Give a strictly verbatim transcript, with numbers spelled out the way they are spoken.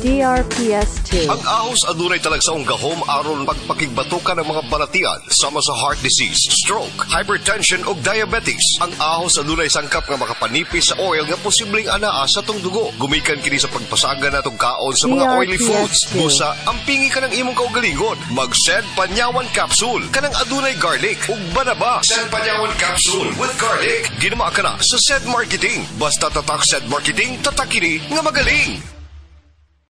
D R P S two. Ang ahos adunay talagsaong gahom aron pagpakigbatukan ng mga balatian sama sa heart disease, stroke, hypertension ug diabetes. Ang ahos adunay sangkap nga makapanipis sa oil nga posibleng anaa sa tong dugo. Gumikan kini sa pagpasaga natong kaon sa mga oily foods. Busa, ampingi ka ng imong kaugalingon. Mag-Sed Panyawan Capsule kanang adunay garlic ug banaba. Sed Panyawan Capsule with garlic. Ginama ka na sa Sed Marketing. Basta tatak Sed Marketing, tatak kini nga magaling.